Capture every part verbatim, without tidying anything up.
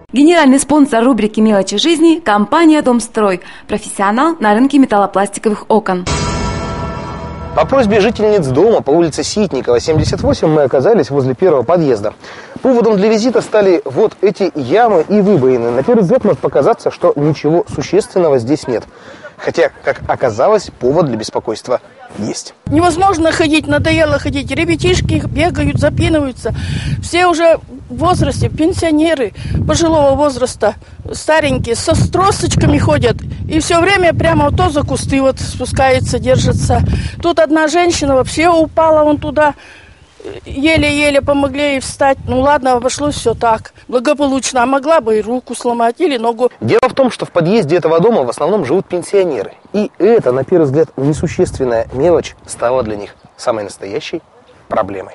Генеральный спонсор рубрики «Мелочи жизни» – компания «Домстрой», профессионал на рынке металлопластиковых окон. По просьбе жительниц дома по улице Ситникова, семьдесят восемь, мы оказались возле первого подъезда. Поводом для визита стали вот эти ямы и выбоины. На первый взгляд может показаться, что ничего существенного здесь нет. Хотя, как оказалось, повод для беспокойства есть. Невозможно ходить, надоело ходить. Ребятишки бегают, запинываются. Все уже в возрасте, пенсионеры пожилого возраста, старенькие, со тросочками ходят. И все время прямо то за кусты вот спускается, держится. Тут одна женщина вообще упала вон туда. Еле-еле помогли ей встать. Ну ладно, обошлось все так. Благополучно. А могла бы и руку сломать или ногу. Дело в том, что в подъезде этого дома в основном живут пенсионеры. И это, на первый взгляд, несущественная мелочь стала для них самой настоящей проблемой.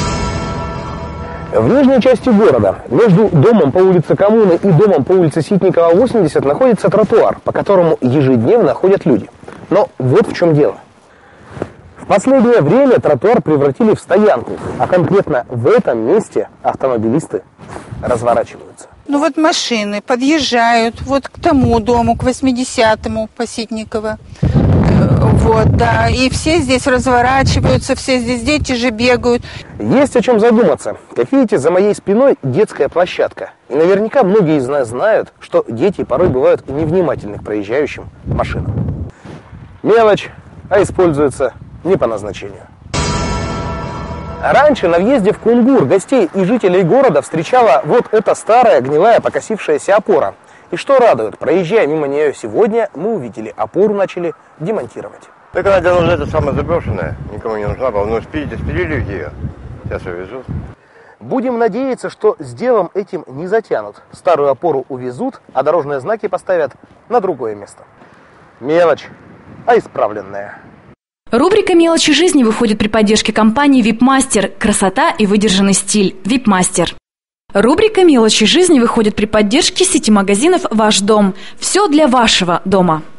В нижней части города, между домом по улице Коммуны и домом по улице Ситникова, восемьдесят, находится тротуар, по которому ежедневно ходят люди. Но вот в чем дело. В последнее время тротуар превратили в стоянку, а конкретно в этом месте автомобилисты разворачиваются. Ну вот машины подъезжают вот к тому дому, к восьмидесятому по Ситникова. Вот, да, и все здесь разворачиваются, все здесь дети же бегают. Есть о чем задуматься. Как видите, за моей спиной детская площадка. И наверняка многие из нас знают, что дети порой бывают невнимательны к проезжающим машинам. Мелочь, а используется не по назначению. Раньше на въезде в Кунгур гостей и жителей города встречала вот эта старая гнилая покосившаяся опора. И что радует, проезжая мимо нее сегодня, мы увидели, опору начали демонтировать. Так она давно это самое заброшенная, никому не нужна была, но спилили, спилили ее, сейчас увезут. Будем надеяться, что с делом этим не затянут. Старую опору увезут, а дорожные знаки поставят на другое место. Мелочь, а исправленная. Рубрика «Мелочи жизни» выходит при поддержке компании «Випмастер». Красота и выдержанный стиль. «Випмастер». Рубрика «Мелочи жизни» выходит при поддержке сети магазинов «Ваш дом». Все для вашего дома.